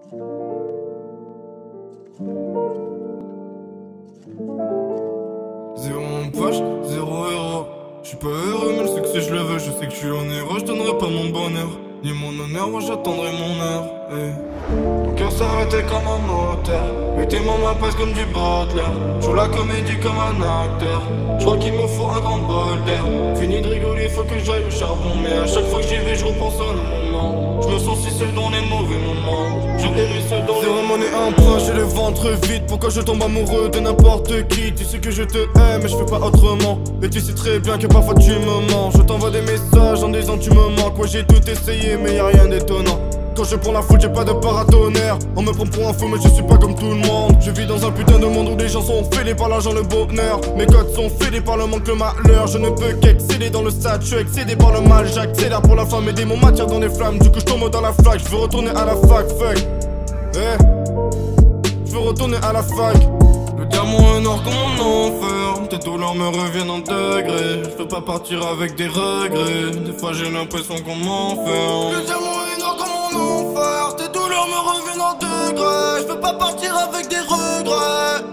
Zéro en poche, zéro héros. J'suis pas heureux mais le succès je le veux. Je sais que j'suis en erreur, j'donnerai pas mon bonheur ni mon honneur, moi j'attendrai mon heure. Mon cœur s'arrêtait comme un moteur. Mettez-moi ma passe comme du Butler. Joue la comédie comme un acteur. J'crois qu'il me faut un grand bol d'air. Fini de rigoler, faut que j'aille au charbon. Mais à chaque fois que j'y vais, je repense à un moment. Je me sens si seul dans les mauvais moments. Je péris seul dans zéro monnaie, un point, j'ai le ventre vide. Pourquoi je tombe amoureux de n'importe qui? Tu sais que je te hais mais je fais pas autrement. Et tu sais très bien que parfois tu me mens. Je t'envoie des messages en disant tu me manques. Ouais j'ai tout essayé mais y'a rien d'étonnant. Quand je prends la foule j'ai pas de paratonnerre. On me prend pour un fou mais je suis pas comme tout le monde. Je vis dans un putain de monde où les gens sont fêlés par l'argent, le bonheur. Mes codes sont fêlés par le manque, le malheur. Je ne peux qu'excéder dans le stade, je suis excédé par le mal. J'accélère pour la femme et des mots m'attirent dans les flammes. Du coup je tombe dans la flaque, je veux retourner à la fac, fuck. Je veux retourner à la fac. Le diamant est noir comme mon enfer. Tes douleurs me reviennent en degrés. Je veux pas partir avec des regrets. Des fois j'ai l'impression qu'on m'enferme. Le diamant est noir comme mon enfer. Tes douleurs me reviennent en degrés. Je veux pas partir avec des regrets.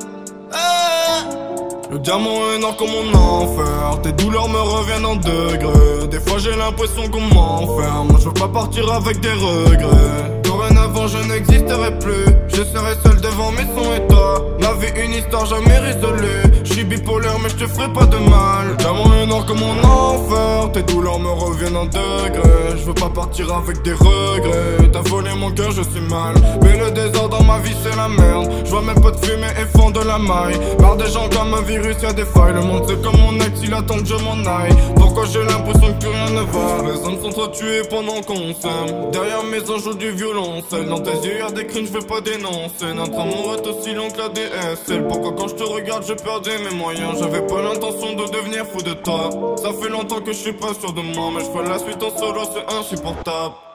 Le diamant est noir comme mon enfer. Tes douleurs me reviennent en degrés. Des fois j'ai l'impression qu'on m'enferme. Je veux pas partir avec des regrets. Dorénavant je n'existerai plus. Je serai seul devant mes sons et toi. Ma vie une histoire jamais résolue. Je suis bipolaire mais je te ferai pas de mal. Le diamant est noir comme mon enfer. Tes douleurs me reviennent en degrés. Je veux pas partir avec des regrets. T'as volé mon cœur, je suis mal. Mais le désordre dans ma vie c'est la merde. Je vois mes potes fumer et font de la maille. Marre des gens comme un virus, y'a des failles. Le monde c'est comme mon ex, il attend que je m'en aille. Pourquoi j'ai l'impression que plus rien ne va? Les hommes sont trop tués pendant qu'on s'aime. Derrière mes anges joue du violoncelle. Dans tes yeux y'a des crimes, je veux pas dénoncer. Notre amour est aussi long que la DSL. Pourquoi quand je te regarde je perdais mes moyens? J'avais pas l'intention de devenir fou de toi. Ça fait longtemps que je suis pas sûr de moi. Mais je fais la suite en solo, c'est insupportable.